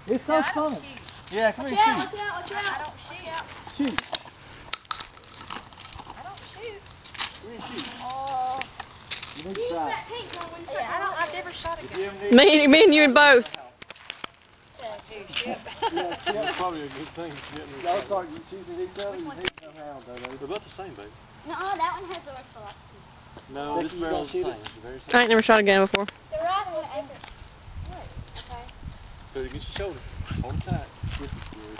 It's so fun. Yeah, come here, shoot. Watch out, watch out. I don't shoot. Shoot. I don't shoot. Come here, shoot. Oh. You need to try. Yeah, I've never shot a gun. Me and you and both. That's probably a good thing. Y'all start shooting at each other, you need to know how, though. They're both the same, baby. No, that one has the worst philosophy. No, this barrel's the same. It's the very same. I ain't never shot a gun before. The right one has it. Okay. Put it against your shoulder. Hold it tight. Good.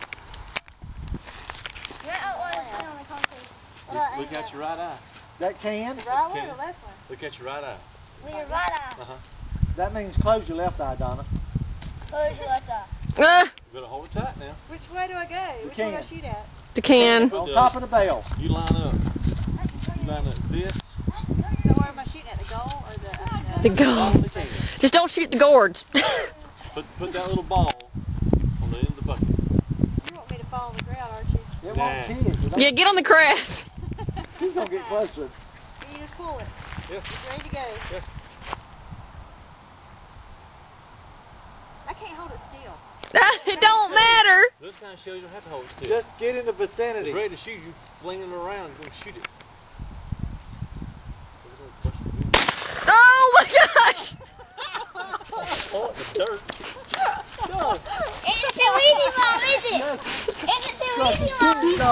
That one is on the concrete. Look at your right eye. That can, The right one or the left one? Look at your right eye. With your right eye. that means close your left eye, Donna. Close your left eye. You better hold it tight now. Which way do I go? Which way do I shoot at? The can. On top of the bell. You line up. You line up this. So where am I shooting at? The goal or the... The goal. Just don't shoot the gourds. Put that little ball on the end of the bucket. You want me to fall on the ground, aren't you? It won't kick. Yeah, get on the grass. He's going to get closer. You just pull it. Yeah. It's ready to go. Yeah. I can't hold it still. It don't matter. Those kind of shells you don't have to hold it still. Just get in the vicinity. It's ready to shoot. You fling it around. You're going to shoot it. Oh my gosh. Oh, the dirt. It's too easy, Mom, is it? It's too easy, Mom, is it?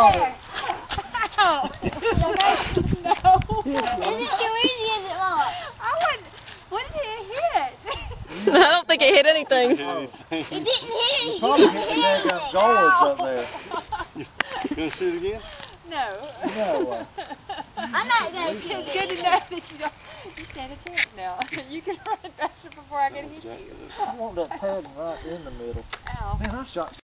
Is it too easy, is it, Mom? I wouldn't... What did it hit? I don't think it hit anything. It didn't hit anything. Probably hit the daggum gourds up there. You going to shoot again? No. No. I'm not going to shoot It's good to know that you don't... You stand a chance now. You can run faster before I can hit you. I want that padding right in the middle. Ow. Man, I shot